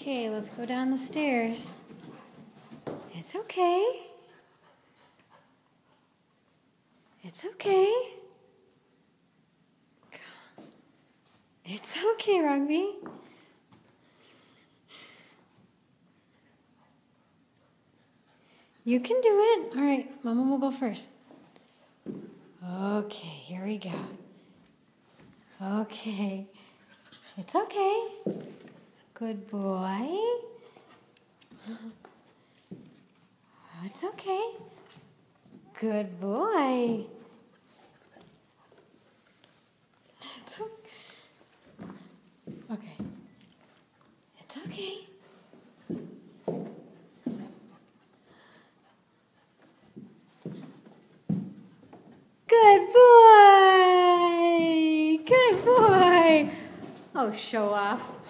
Okay, let's go down the stairs. It's okay. It's okay. It's okay, Rugby. You can do it. All right, Mama will go first. Okay, here we go. Okay. It's okay. Good boy. It's okay. Good boy. It's okay. Okay. It's okay. Good boy. Good boy. Oh, show off.